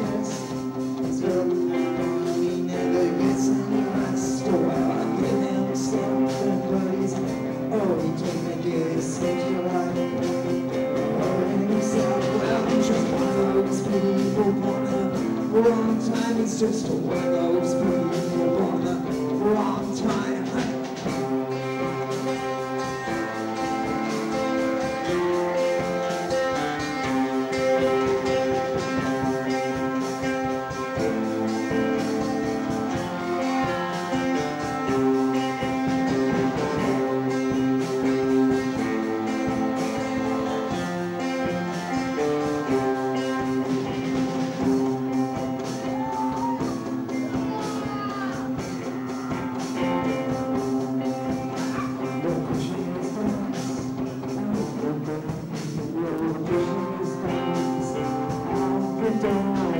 chest. So he never gets any rest. Oh, well, I give him something, but he's trying to get his sexual life. Hurting himself, well, he's just one of those people born at the wrong time. He's just one of those people born at the wrong time. Down.